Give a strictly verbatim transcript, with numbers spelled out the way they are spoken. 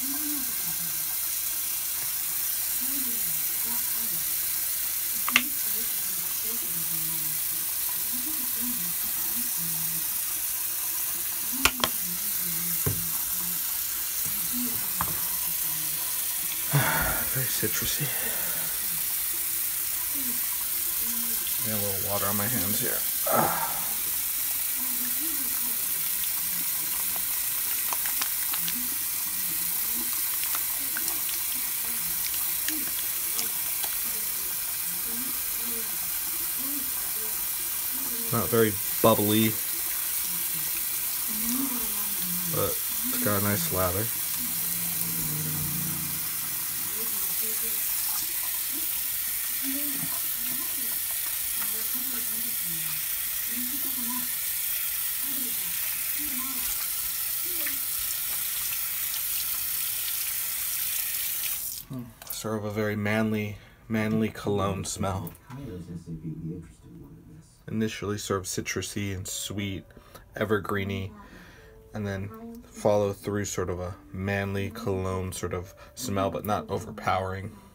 Very citrusy. Got a little water on my hands here. Ah. Not very bubbly, but it's got a nice lather. Sort of a very manly, manly cologne smell. Initially sort of citrusy and sweet, evergreeny, and then follow through sort of a manly cologne sort of smell, but not overpowering.